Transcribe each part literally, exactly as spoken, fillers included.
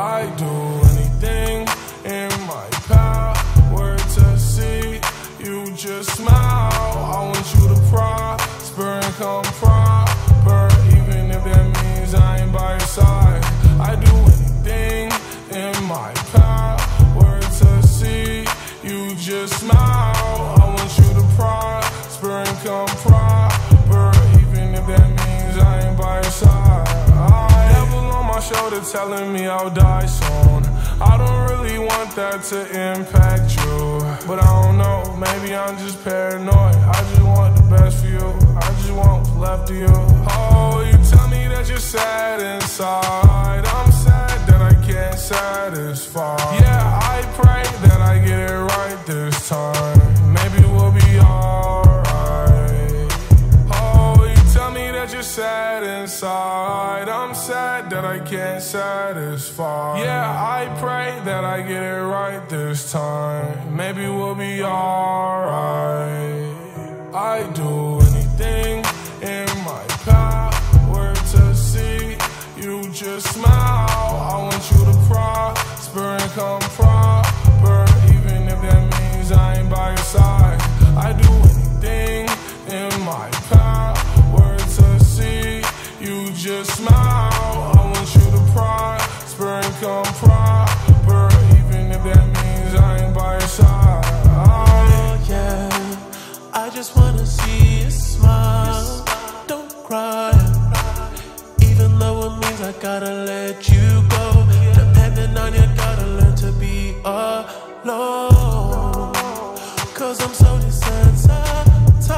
I do anything in my power to see you just smile. I want you to prosper and come proper, even if that means I ain't by your side. I do anything in my power to see you just smile. I want you to prosper and come proper, even if that means I ain't by your side. I devil on my shoulder telling me I'll die soon. I don't really want that to impact you, but I don't know, maybe I'm just paranoid. I just want the best for you, I just want what's left of you. Oh, you tell me that you're sad inside. I'm sad that I can't satisfy. Yeah, I pray that I get it right this time. Maybe we'll be alright. Oh, you tell me that you're sad inside. I'm sad that I can't satisfy. Yeah, I pray that I get it right this time. Maybe we'll be alright. I do anything in my power to see you just smile. I want you to prosper and come proper, even if that means I ain't by your side. I do anything in my power to see you just smile. I want you to prosper and come proper, even if that means I ain't by your side. Oh yeah, I just wanna see you smile. Don't cry, even though it means I gotta let you go. Depending on you, gotta learn to be alone, cause I'm so desensitized.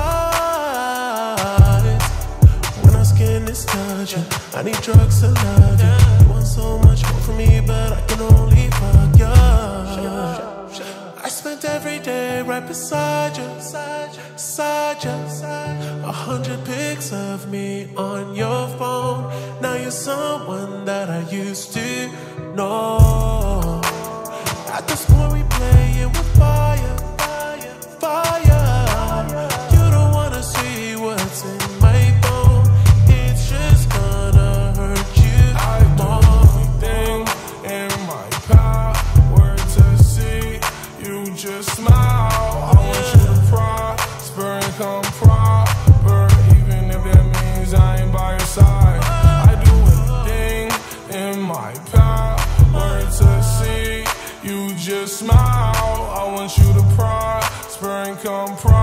When our skin is touching, I need drugs to love you. You want so much more from me, but I can only fuck you. I spent every day right beside you, beside you. A hundred pics of me on your phone. Now you're someone that I used to know. At this point we playing with fire, fire. You don't wanna see what's in my phone. It's just gonna hurt you. I do anything in my power to see you just smile. I want you to prosper and come proper, even if that means I ain't by your side. I do anything in my power to see you just smile. I want you to prosper and come proper.